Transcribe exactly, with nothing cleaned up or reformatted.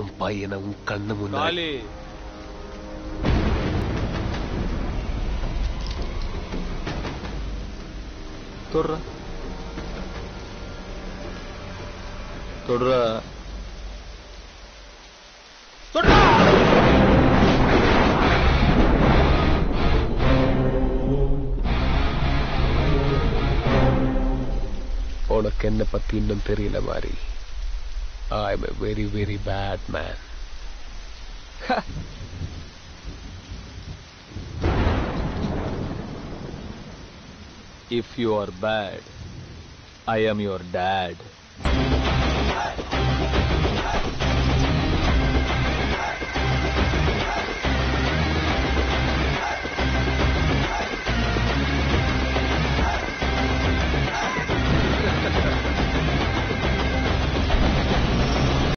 உன் பையனை உன் கண்ணு முன்னாடி தொடுற தொடுற உனக்கு என்ன பத்தி இன்னும் தெரியல மாதிரி. I am a very very bad man. If you are bad, I am your dad.